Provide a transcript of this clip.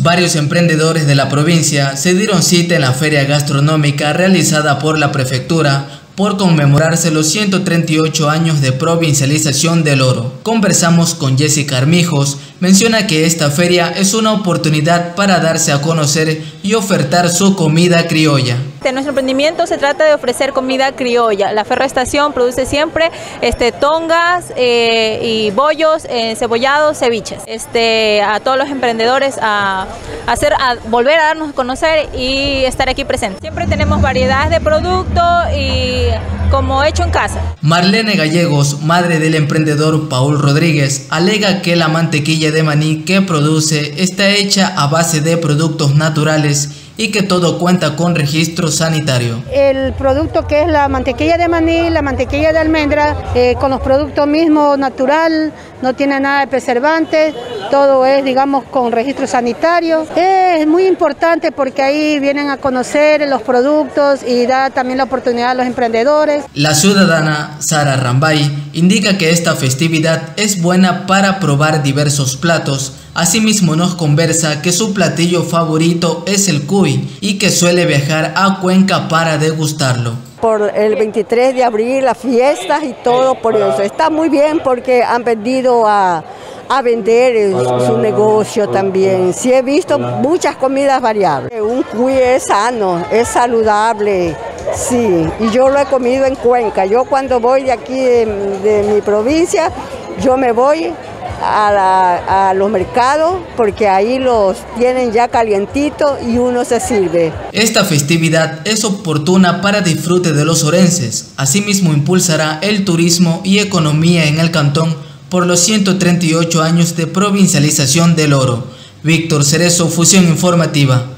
Varios emprendedores de la provincia se dieron cita en la feria gastronómica realizada por la prefectura por conmemorarse los 138 años de provincialización del oro. Conversamos con Jessica Armijos, menciona que esta feria es una oportunidad para darse a conocer y ofertar su comida criolla. En nuestro emprendimiento se trata de ofrecer comida criolla. La Ferroestación produce siempre tongas y bollos, cebollados, ceviches. A todos los emprendedores a volver a darnos a conocer y estar aquí presentes. Siempre tenemos variedades de productos y como hecho en casa. Marlene Gallegos, madre del emprendedor Paul Rodríguez, alega que la mantequilla de maní que produce está hecha a base de productos naturales y que todo cuenta con registro sanitario. El producto que es la mantequilla de maní, la mantequilla de almendra, con los productos mismos natural, no tiene nada de preservantes, todo es, digamos, con registro sanitario. Es muy importante porque ahí vienen a conocer los productos y da también la oportunidad a los emprendedores. La ciudadana Sara Rambay indica que esta festividad es buena para probar diversos platos. Asimismo nos conversa que su platillo favorito es el cuy y que suele viajar a Cuenca para degustarlo. Por el 23 de abril, las fiestas y todo por eso. Está muy bien porque han venido a vender su negocio también. Sí he visto muchas comidas variables. Un cuy es sano, es saludable, sí. Y yo lo he comido en Cuenca. Yo cuando voy de aquí de mi provincia, yo me voy a los mercados porque ahí los tienen ya calientitos y uno se sirve. Esta festividad es oportuna para disfrute de los orenses. Asimismo impulsará el turismo y economía en el cantón por los 138 años de provincialización del oro. Víctor Cerezo, Fusión Informativa.